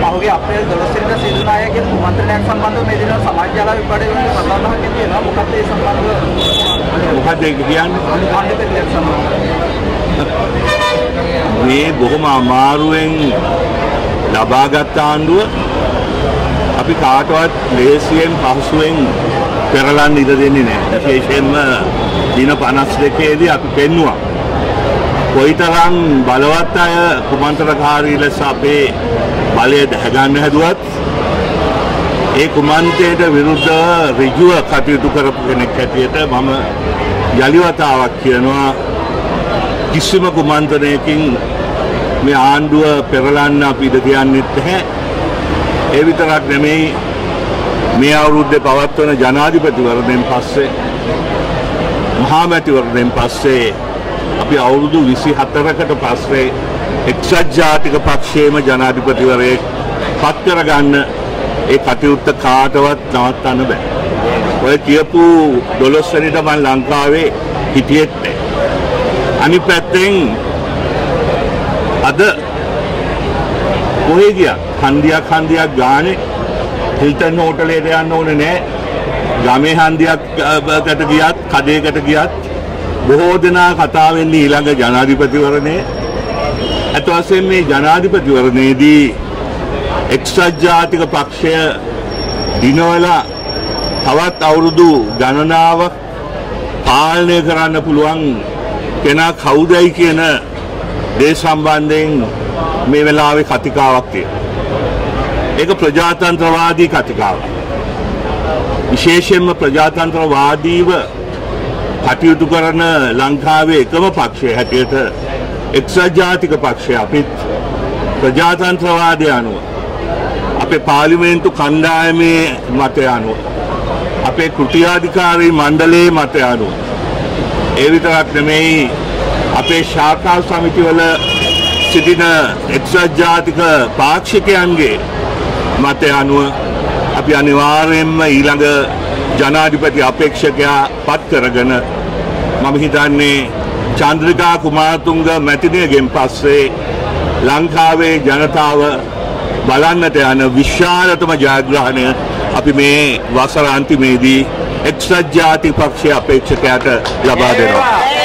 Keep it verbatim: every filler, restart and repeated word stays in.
පහුගිය අප්‍රේල් දොළොස් වෙනිදා සිදුවන අයගේ කුමන්ත්‍රණයක් සම්බන්ධව මේ දිනවල සමාජ ජාල විපඩේ ප්‍රධානමක් තියෙනවා. මොකක්ද ඒ සම්බන්ධව? මොකක්ද ඒක කියන්නේ? අනිත් සම්බන්ධව මේ බොහොම අමාරුවෙන් ලබාගත් ආණ්ඩුව අපි කාටවත් ලේසියෙන් පහසුවෙන් පෙරලන්න ඉඩ දෙන්නේ නැහැ. විශේෂයෙන්ම දින පනස් දෙකේදී අපි පෙන්නුවා කොයිතරම් බලවත් අය කුමන්ත්‍රණකාරී ලෙස අපේ බලය දැගන්න හැදුවත් ඒ කුමන්ත්‍රයට විරුද්ධව ඍජුව කටයුතු කරපු කෙනෙක් හැටියට මම යලිවතාවක් කියනවා කිසිම කුමන්ත්‍රණයකින් මේ ආණ්ඩුව පෙරලන්න අපි ඉඩ තියන්නෙත් නැහැ. ඒ විතරක් නෙමෙයි මේ අවුරුද්දේ පවත්වන ජනාධිපතිවරණයෙන් පස්සේ මහා මැතිවරණයෙන් පස්සේ අපි අවුරුදු විසිහතරකට පස්සේ එක්සත් ජාතික පක්ෂයේම ජනාධිපතිවරයෙක් පත් කරගන්න ඒ කටයුත්ත කාටවත් නවත්තන්න බෑ. ඔය කියපු දොළොස් වෙනිදා මම ලංකාවේ හිටියෙත් නැහැ. අනිත් පැත්තෙන් අද කොහේ ගියා හන්දියක් හන්දියක් ගානේ හිල්ටන් හෝටලේට යන්න ඕනේ නැහැ. ගමේ හන්දියක්කට ගියත් කඩේකට ගියත් බොහෝ දෙනා කතා වෙන්නේ ඊළඟ ජනාධිපතිවරණේ. අත වශයෙන් මේ ජනාධිපතිවරණයේදී එක්සත් ජාතික පක්ෂය දිනවලා තවත් අවුරුදු ගණනාවක් පාලනය කරන්න පුළුවන් කෙනා කවුදයි කියන දේ සම්බන්ධයෙන් මේ වෙලාවේ කතිකාවක් තියෙනවා. ඒක ප්‍රජාතන්ත්‍රවාදී කතිකාවක්. විශේෂයෙන්ම ප්‍රජාතන්ත්‍රවාදීව කටයුතු කරන ලංකාවේ එකම පක්ෂය හැටියට එක්සත් ජාතික පක්ෂය අපිත් ප්‍රජාතන්ත්‍රවාදය අනුව අපේ පාර්ලිමේන්තු කණ්ඩායමේ මතය අනුව අපේ කෘතියාධිකාරී මණ්ඩලයේ මතය අනුව ඒ විතරක් නෙමෙයි අපේ ශාඛා සමිතිවල සිටින එක්සත් ජාතික පාක්ෂිකයන්ගේ මතය අනුව අපි අනිවාර්යයෙන්ම ඊළඟ ජනාධිපති අපේක්ෂකයා පත් කරගෙන මම හිතන්නේ චන්ද්‍රිකා කුමාරතුංග මැතිණියගෙන් පස්සේ ලංකාවේ ජනතාව බලන්නට යන විශාලතම ජයග්‍රහණය අපි මේ වසර අන්තිමේදී එක්සත් ජාතික පක්ෂයේ අපේක්ෂකයාට ලබා දෙනවා.